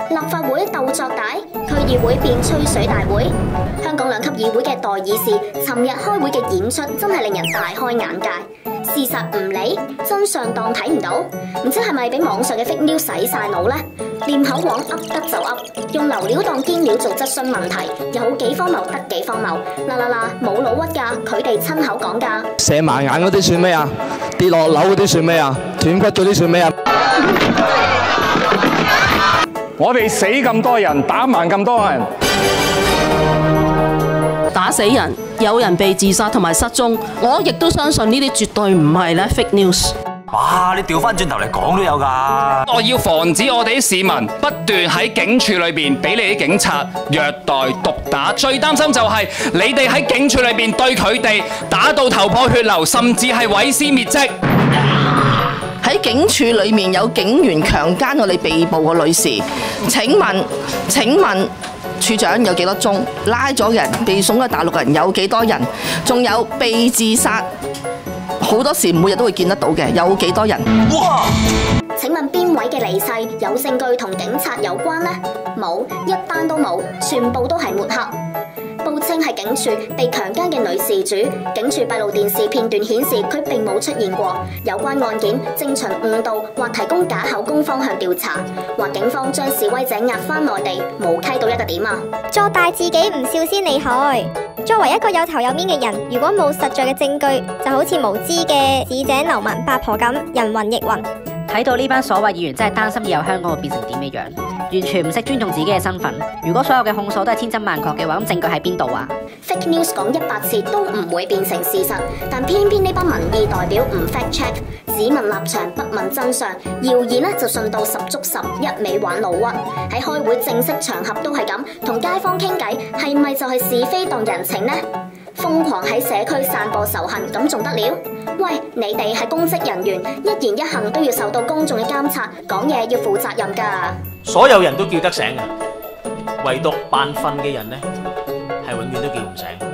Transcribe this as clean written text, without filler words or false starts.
立法會鬥作大，區議會變吹水大會。香港兩級議會嘅代議士尋日開會嘅演出真係令人大開眼界。事實唔理，真相當睇唔到，唔知係咪俾網上嘅 fake news 洗晒腦呢？念口簧噏得就噏，用流料當堅料做質詢問題，有幾荒謬得幾荒謬。嗱，冇老屈㗎，佢哋親口講㗎。 射埋眼嗰啲算咩啊？跌落樓嗰啲算咩啊？斷骨嗰啲算咩啊？ 我哋死咁多人，打盲咁多人， 打死人，有人被自殺同埋失蹤，我亦都相信呢啲絕對唔係咧 fake news。 哇！你調翻轉頭嚟講都有㗎。 我要防止我哋啲市民不斷喺警署裏邊俾你啲警察虐待、毒打。最擔心就係你哋喺警署裏邊對佢哋打到頭破血流，甚至係毀屍滅跡。 喺警署裏面有警員強姦我哋被捕嘅女士，請問處長有幾多宗？拉咗人被送嘅大陸人有幾多人？仲有被自殺，好多時每日都會見得到嘅，有幾多人？ 哇！ 請問邊位嘅離世有證據同警察有關呢？冇，一單都冇，全部都係抹黑。報稱係警署被強姦嘅女事主，警署閉路電視片段顯示佢並冇出現過。有關案件正循誤導或提供假口供方向調查，話警方將示威者押返內地，無稽到一個點啊！ 作大自己唔笑先厲害。作為一個有頭有面嘅人，如果冇實在嘅證據，就好似無知嘅市井流民八婆咁，人云亦云。 睇到呢班所謂議員真係擔心以後香港會變成點嘅樣，完全唔識尊重自己嘅身份。如果所有嘅控訴都係千真萬確嘅話，咁證據喺邊度啊？ Fake news 講100次都唔會變成事實，但偏偏呢班民意代表唔 fact check， 只問立場不問真相，謠言呢就信到十足十，一味玩老屈。喺開會正式場合都係咁，同街坊傾偈，係咪就係是非當人情呢？瘋狂喺社區散播仇恨，咁仲得了？喂，你哋係公職人員，一言一行都要受到公眾嘅監察，講嘢要負責任㗎。 所有人都叫得醒嘅，唯獨扮瞓嘅人呢，係永遠都叫唔醒。